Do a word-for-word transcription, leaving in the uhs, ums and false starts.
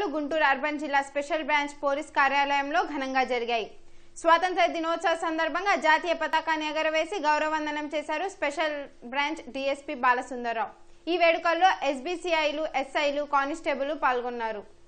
వేడుకలు గుంటూరు అర్బన్ జిల్లా special branch police కార్యాలయంలో ఘనంగా జరిగాయి. స్వాతంత్ర దినోత్సవ సందర్భంగా జాతీయ పతాకాన్ని ఎగరవేసి గౌరవవందనం చేశారు స్పెషల్ బ్రాంచ్ డీఎస్పీ బాలసుందర్రావు. ఈ వేడుకల్లో ఎస్బీసీఐలు, ఎస్ఐలు, కానిస్టేబుల్ పాల్గొన్నారు.